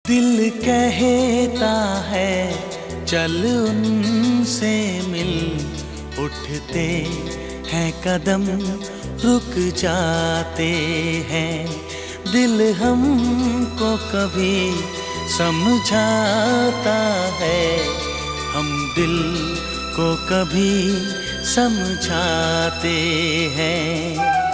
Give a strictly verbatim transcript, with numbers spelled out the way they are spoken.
दिल कहता है चल उनसे मिल, उठते हैं कदम रुक जाते हैं। दिल हमको कभी समझाता है, हम दिल को कभी समझाते हैं।